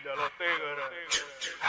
de los tigres.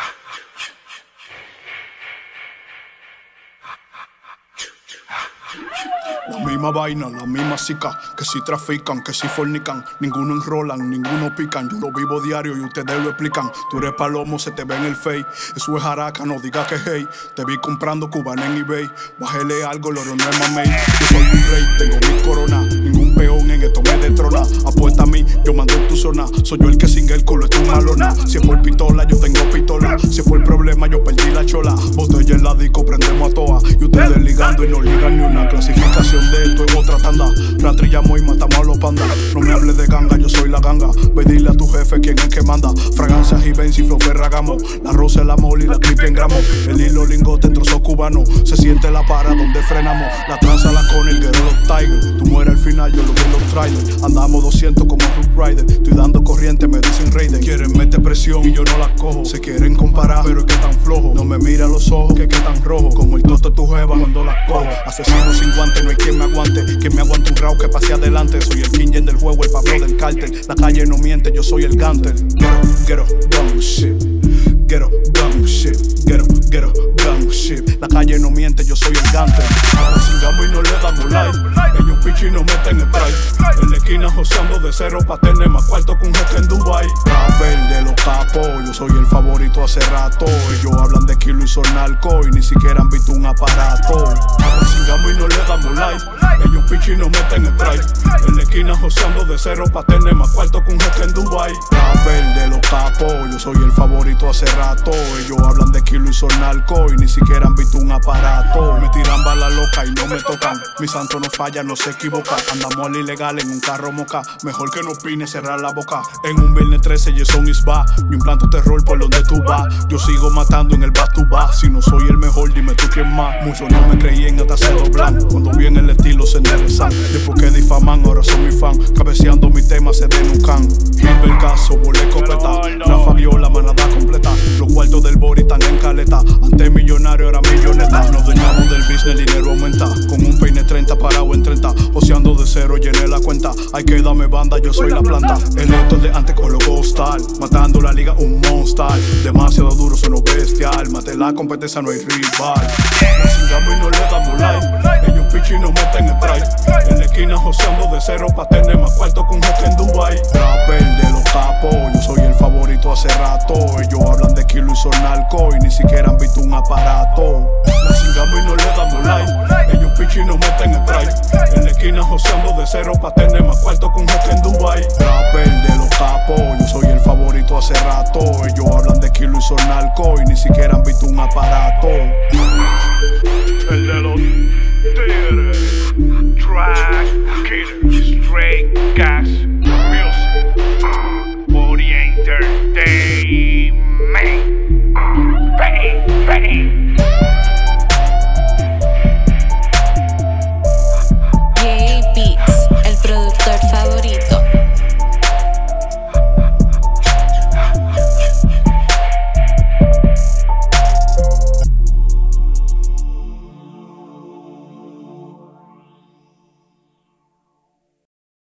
La misma vaina, la misma sica, que si trafican, que si fornican, ninguno enrolan, ninguno pican. Yo lo vivo diario y ustedes lo explican. Tú eres palomo, se te ve en el face. Eso es jaraca, no digas que hey. Te vi comprando cubana en eBay. Bájele algo, loro no es mamey. Yo soy un rey, tengo mi corona. Ningún peón en esto me destrona. Apuesta a mí, yo mando en tu zona. Soy yo el que sin el culo es tu malona. Si es por pistola, yo tengo pistola. Si fue el problema, yo perdí la chola. Botella en la disco, prendemos a toa. Y ustedes ligando y no ligan ni una clasificación. De esto es otra tanda. Rastrillamos y matamos a los pandas. No me hables de ganga, yo soy la ganga. Ve dile a tu jefe quién es que manda. Fragancias y Benz y flow Ferragamo. La rosa, el amor y la clip en gramo. El hilo lingote en trozos cubanos. Se siente la para donde frenamos. La tranza la con el guerrero los Tiger. Tú mueres al final, yo lo vi en los trailers. Andamos 200 como Root Rider. Estoy dando corriente, me dicen Raider. Quieren meter presión y yo no la cojo. Se quieren comparar, pero es que tan flojo. No me mira a los ojos, que tan rojo. Como el toto de tu jeva cuando la cojo. Asesino sin guante, no hay quien me aguante. Que me aguante un round que pase adelante. Soy el King del juego, el Pablo del cártel. La calle no miente, yo soy el Gantel. Get up, gun shit. Get up, gun shit. Get up, gun shit. La calle no miente, yo soy el Gantel. Ahora cingamos y no le damos like. Ellos pichi y nos meten el strike. En la esquina joseando de cero pa' tener más cuarto que un jefe en Dubai. Rapper de los capos, yo soy el favorito hace rato. Ellos hablan de kilo y son narco y ni siquiera han visto un aparato. Ahora cingamos y no le damos like. Ellos pichi y nos meten el strike. En la esquina joseando de cero pa' tener más cuarto que un jefe en Dubai. Rapper de los capos, yo soy el favorito hace rato. Ellos hablan de kilo y son narco y ni siquiera han visto un aparato. Me tiran balas locas y no me tocan. Mi santo no falla, no se equivoca. Andamos al ilegal en un carro moca. Mejor que no opine, cerrar la boca. En un viernes 13 y eso is va. Yo implanto terror por donde tú vas. Yo sigo matando en el back to back. Si no soy el mejor, dime tú quién más. Muchos no me creían hasta se doblan. Cuando viene el estilo se enderezan. Después que difaman, ahora son mi fan. Cabeceando mi tema se denucan. Gilbert Caso, volé completa. Rafa Viola, manada completa. Los cuartos del body están en caleta. Antes millonario, ahora milloneta. Nos dueñamos del business, el dinero aumenta. Con un peine 30 parado en 30. Oceando de cero, llené la cuenta. Hay que darme banda, yo soy la planta. El esto de antes con los Ghostal. Matando la liga, un monster. Demasiado duro, sueno bestial. Mate la competencia, no hay rival. Nos cingamos y no le damos like. Ellos pichi y nos meten el strike. En la esquina joseando de cero pa' tener más cuarto que un jefe en Dubai. Rapper de los capos, yo soy el favorito hace rato. Ellos hablan de kilo y son narco y ni siquiera han visto un aparato. Nos cingamos y no le damos like. Ellos pichi y nos meten el strike. En la esquina joseando de cero pa' tener más cuarto que un jefe en Dubai. Rapper de los capos, yo soy el favorito hace rato. Ellos hablan de kilo y son narco y ni siquiera han visto un aparato. El de los tigres. Track killer, straight